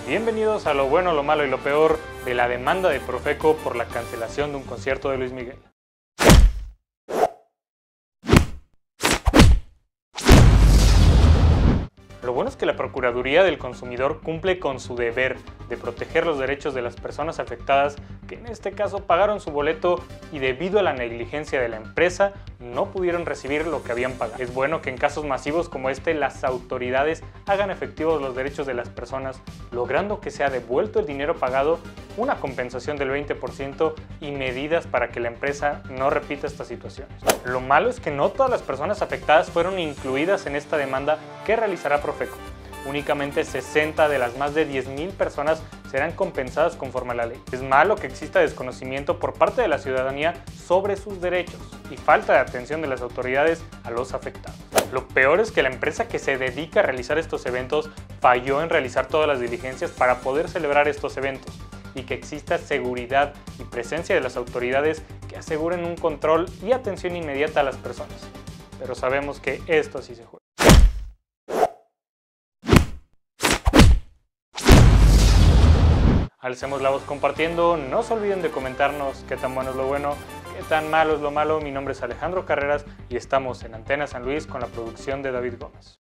Bienvenidos a lo bueno, lo malo y lo peor de la demanda de Profeco por la cancelación de un concierto de Luis Miguel. Lo bueno es que la Procuraduría del Consumidor cumple con su deber de proteger los derechos de las personas afectadas que en este caso pagaron su boleto y debido a la negligencia de la empresa no pudieron recibir lo que habían pagado. Es bueno que en casos masivos como este las autoridades hagan efectivos los derechos de las personas, logrando que sea devuelto el dinero pagado, una compensación del 20% y medidas para que la empresa no repita estas situaciones. Lo malo es que no todas las personas afectadas fueron incluidas en esta demanda que realizará Profeco. Únicamente 60 de las más de 10,000 personas serán compensadas conforme a la ley. Es malo que exista desconocimiento por parte de la ciudadanía sobre sus derechos y falta de atención de las autoridades a los afectados. Lo peor es que la empresa que se dedica a realizar estos eventos falló en realizar todas las diligencias para poder celebrar estos eventos y que exista seguridad y presencia de las autoridades que aseguren un control y atención inmediata a las personas. Pero sabemos que esto así se juega. Alcemos la voz compartiendo, no se olviden de comentarnos qué tan bueno es lo bueno, qué tan malo es lo malo. Mi nombre es Alejandro Carreras y estamos en Antena San Luis con la producción de David Gómez.